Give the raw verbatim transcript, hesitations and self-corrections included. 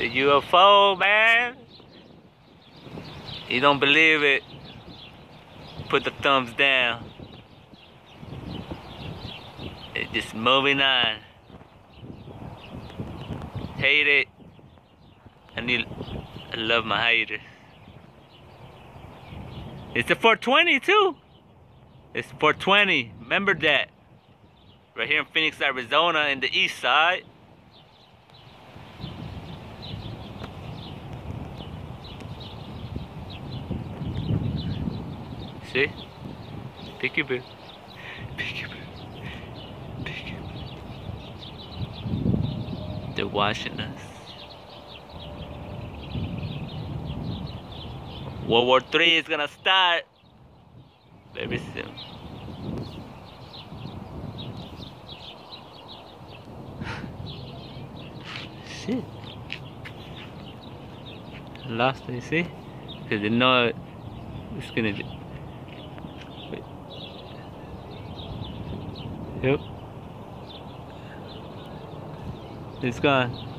a U F O, man. You don't believe it? Put the thumbs down. It's just moving on. Hate it. I need. I love my haters. It's a four twenty too. It's four twenty. Remember that. Right here in Phoenix, Arizona, in the east side. See? Peekaboo. Peekaboo. Peekaboo. They're watching us. World War Three is gonna start very soon. Shit. Lost it, you see? Because they know it's gonna be. Wait. Yep. It's gone.